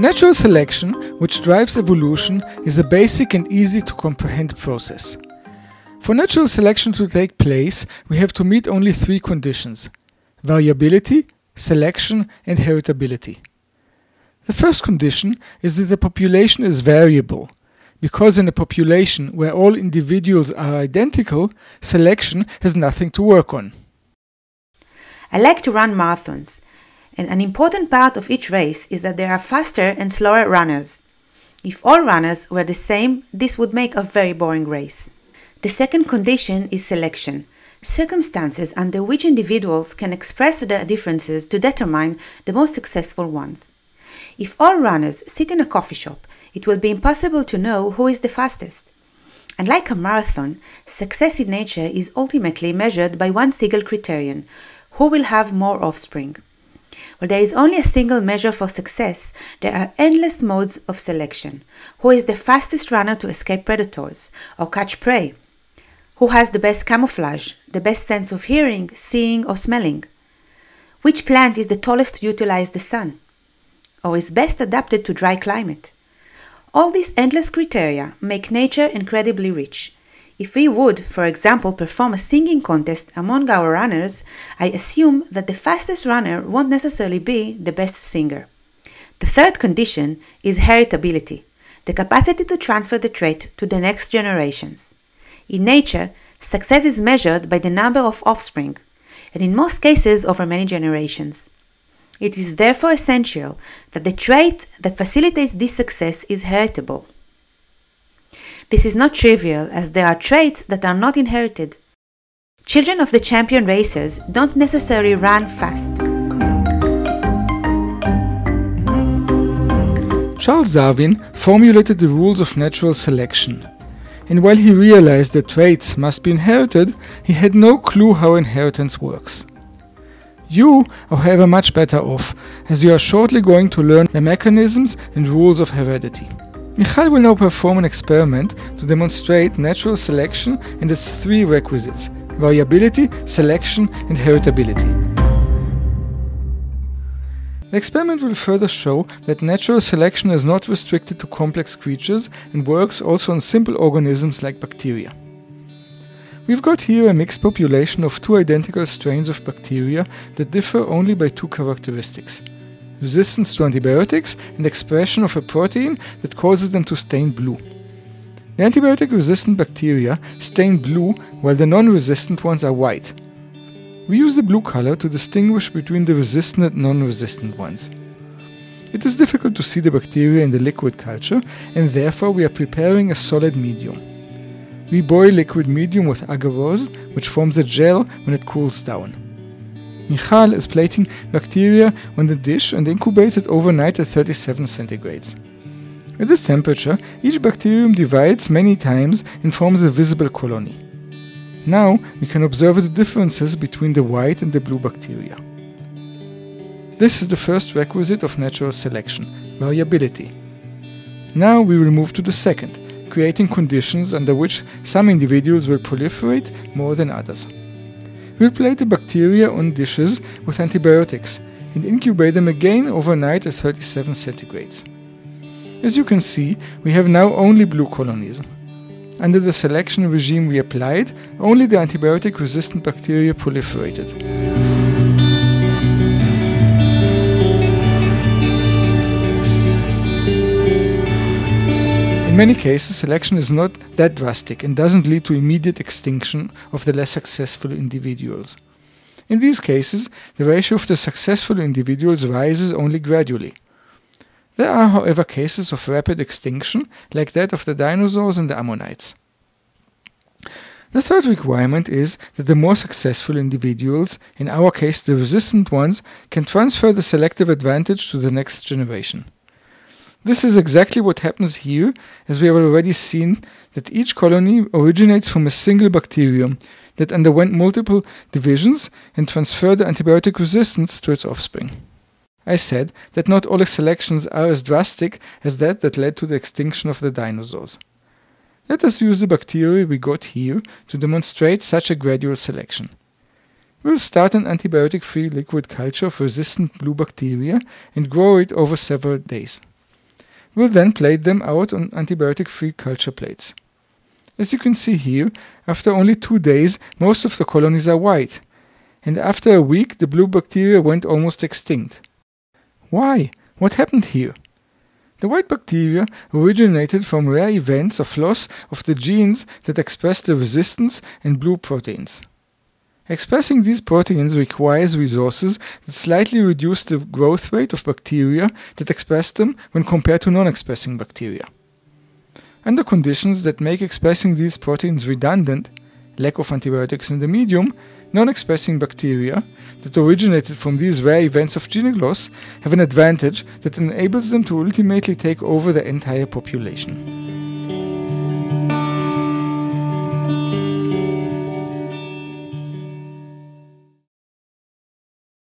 Natural selection, which drives evolution, is a basic and easy to comprehend process. For natural selection to take place, we have to meet only three conditions: variability, selection, and heritability. The first condition is that the population is variable, because in a population where all individuals are identical, selection has nothing to work on. I like to run marathons, and an important part of each race is that there are faster and slower runners. If all runners were the same, this would make a very boring race. The second condition is selection, circumstances under which individuals can express their differences to determine the most successful ones. If all runners sit in a coffee shop, it will be impossible to know who is the fastest. Unlike a marathon, success in nature is ultimately measured by one single criterion: who will have more offspring. While there is only a single measure for success, there are endless modes of selection. Who is the fastest runner to escape predators or catch prey? Who has the best camouflage, the best sense of hearing, seeing, or smelling? Which plant is the tallest to utilize the sun, or is best adapted to dry climate? All these endless criteria make nature incredibly rich. If we would, for example, perform a singing contest among our runners, I assume that the fastest runner won't necessarily be the best singer. The third condition is heritability, the capacity to transfer the trait to the next generations. In nature, success is measured by the number of offspring, and in most cases over many generations. It is therefore essential that the trait that facilitates this success is heritable. This is not trivial, as there are traits that are not inherited. Children of the champion racers don't necessarily run fast. Charles Darwin formulated the rules of natural selection, and while he realized that traits must be inherited, he had no clue how inheritance works. You are, however, much better off, as you are shortly going to learn the mechanisms and rules of heredity. Michal will now perform an experiment to demonstrate natural selection and its three requisites: variability, selection, and heritability. The experiment will further show that natural selection is not restricted to complex creatures and works also on simple organisms like bacteria. We've got here a mixed population of two identical strains of bacteria that differ only by two characteristics: resistance to antibiotics and expression of a protein that causes them to stain blue. The antibiotic-resistant bacteria stain blue while the non-resistant ones are white. We use the blue color to distinguish between the resistant and non-resistant ones. It is difficult to see the bacteria in the liquid culture, and therefore we are preparing a solid medium. We boil liquid medium with agarose, which forms a gel when it cools down. Michal is plating bacteria on the dish and incubates it overnight at 37 centigrades. At this temperature, each bacterium divides many times and forms a visible colony. Now we can observe the differences between the white and the blue bacteria. This is the first requisite of natural selection: variability. Now we will move to the second, creating conditions under which some individuals will proliferate more than others. We'll plate the bacteria on dishes with antibiotics and incubate them again overnight at 37 centigrades. As you can see, we have now only blue colonies. Under the selection regime we applied, only the antibiotic-resistant bacteria proliferated. In many cases, selection is not that drastic and doesn't lead to immediate extinction of the less successful individuals. In these cases, the ratio of the successful individuals rises only gradually. There are, however, cases of rapid extinction, like that of the dinosaurs and the ammonites. The third requirement is that the more successful individuals, in our case the resistant ones, can transfer the selective advantage to the next generation. This is exactly what happens here, as we have already seen that each colony originates from a single bacterium that underwent multiple divisions and transferred the antibiotic resistance to its offspring. I said that not all selections are as drastic as that led to the extinction of the dinosaurs. Let us use the bacteria we got here to demonstrate such a gradual selection. We'll start an antibiotic-free liquid culture of resistant blue bacteria and grow it over several days. We'll then plate them out on antibiotic-free culture plates. As you can see here, after only 2 days, most of the colonies are white, and after a week the blue bacteria went almost extinct. Why? What happened here? The white bacteria originated from rare events of loss of the genes that express the resistance and blue proteins. Expressing these proteins requires resources that slightly reduce the growth rate of bacteria that express them when compared to non-expressing bacteria. Under conditions that make expressing these proteins redundant, lack of antibiotics in the medium, non-expressing bacteria that originated from these rare events of gene loss have an advantage that enables them to ultimately take over the entire population.